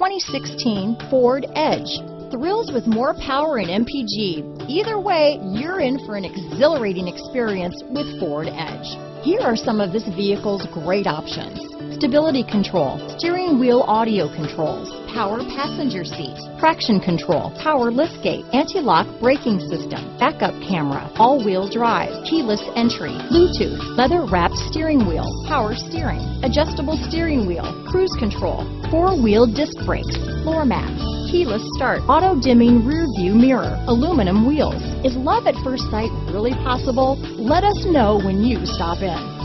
2016 Ford Edge. Thrills with more power and MPG. Either way, you're in for an exhilarating experience with Ford Edge. Here are some of this vehicle's great options: stability control, steering wheel audio controls, power passenger seat, traction control, power liftgate, anti-lock braking system, backup camera, all-wheel drive, keyless entry, Bluetooth, leather-wrapped steering wheel, power steering, adjustable steering wheel, cruise control, four-wheel disc brakes, floor mats, keyless start, auto-dimming rear view mirror, aluminum wheels. Is love at first sight really possible? Let us know when you stop in.